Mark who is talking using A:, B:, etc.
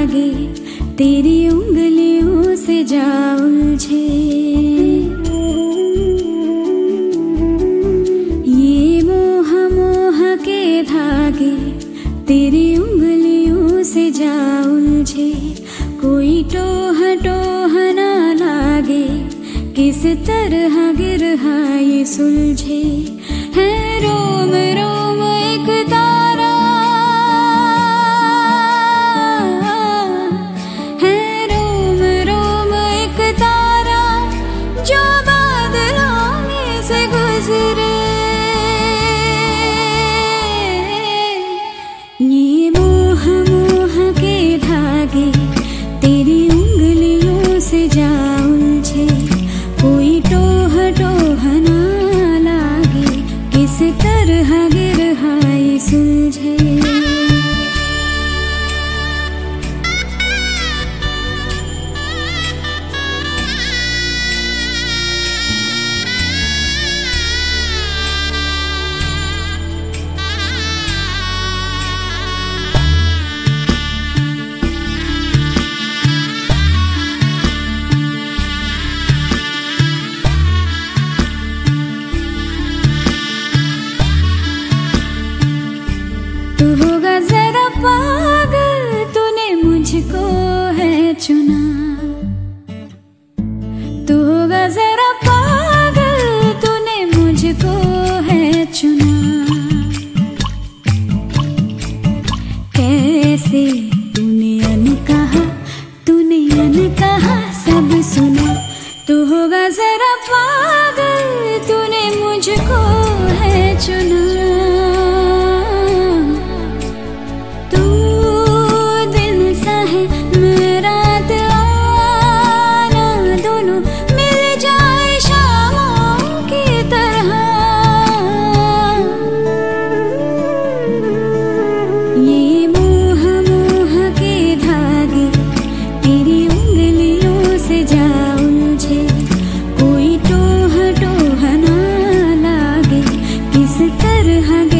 A: लागे, तेरी उंगलियों से जा उलझे। ये मोह मोह के धागे तेरी उंगलियों से जा उलझे। कोई टोह टोह ना लागे, किस तरह गिरहा ये सुलझे। है रोम रोम एक तारा, है रोम रोम एक तारा जो बादलों में से गुजरे। ये मोह मोह के धागे तेरी उंगलियों से जा उलझे। कोई टोह टोह ना लागे, किस तरह गिरहा ये सुलझे। तू होगा जरा पागल, तूने मुझको है चुना। तू होगा जरा पागल, तूने मुझको है चुना। कैसे तूने अनकहा सब सुना। तू होगा जरा पागल, तूने मुझको है चुना। कोई टोह टोह ना लागे, किस तरह